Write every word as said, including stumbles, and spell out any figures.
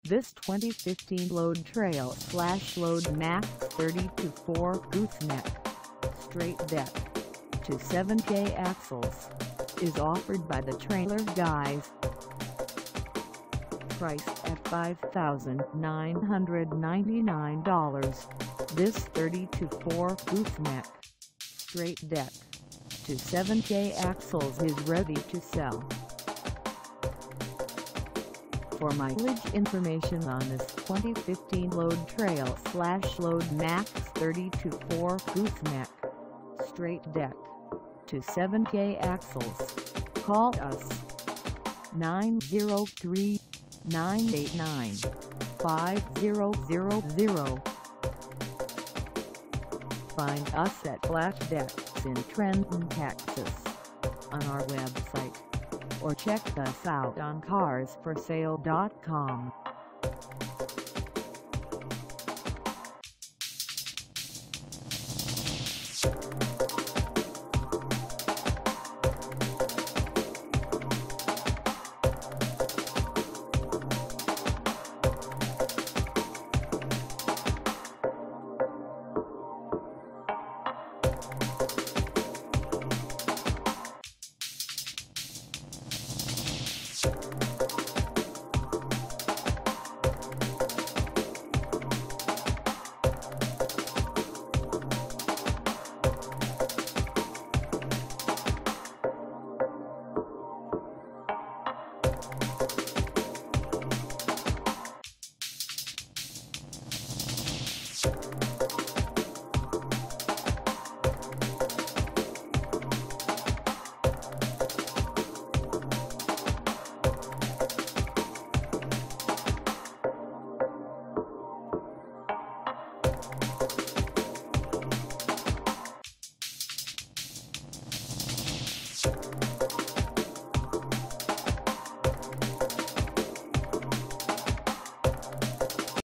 This twenty fifteen Load Trail slash Load Max thirty-two four Gooseneck straight deck to seven K axles is offered by the Trailer Guys. Priced at five thousand nine hundred ninety-nine dollars, this thirty-two four Gooseneck straight deck to seven K axles is ready to sell. For mileage information on this twenty fifteen Load Trail slash Load Max thirty-two four Gooseneck straight deck to seven K axles, call us nine zero three, nine eight nine, five zero zero zero. Find us at Flat Decks in Trenton, Texas on our website, or check us out on cars for sale dot com.